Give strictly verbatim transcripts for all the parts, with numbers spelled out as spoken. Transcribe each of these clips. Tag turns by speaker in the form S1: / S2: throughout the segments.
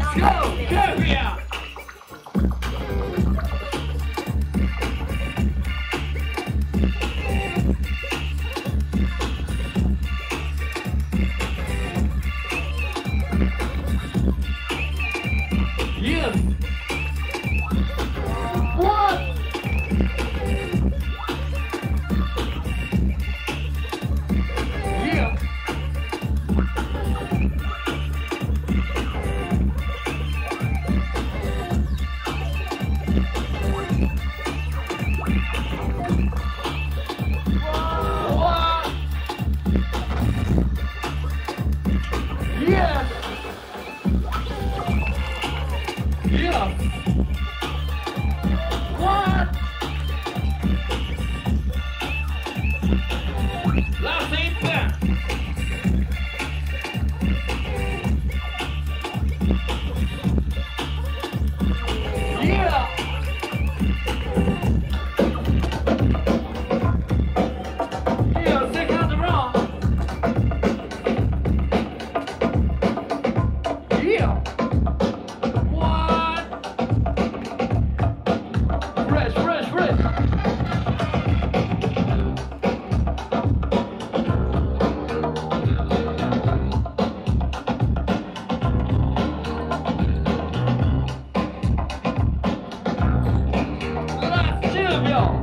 S1: go! K F I A! Yes! What? Yeah! What? Yes! Yeah! What? Last impact! Yeah! Yeah, second round! Yeah! What? Fresh, fresh, fresh! Last two秒!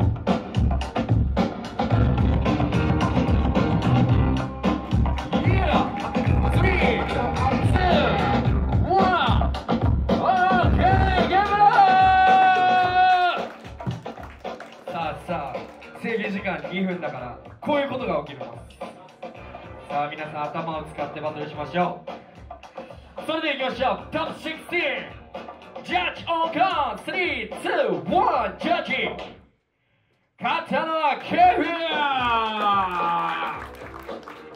S1: Yeah! Three, two, one! Okay, give it up! さあさあ、制限時間にふんだからこういうことが起きます。さあ皆さん頭を使ってバトルしましょう。それではいきましょう。トップじゅうろく Judge on count スリー、ツー、ワン Judging 勝ったのは K F I A